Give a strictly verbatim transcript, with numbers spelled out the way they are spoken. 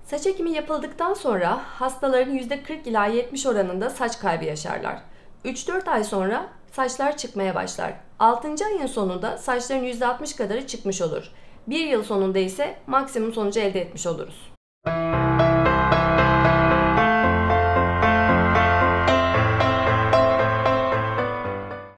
Saç ekimi yapıldıktan sonra hastaların yüzde kırk ila yetmiş oranında saç kaybı yaşarlar. üç dört ay sonra saçlar çıkmaya başlar. altıncı ayın sonunda saçların yüzde altmış kadarı çıkmış olur. bir yıl sonunda ise maksimum sonucu elde etmiş oluruz.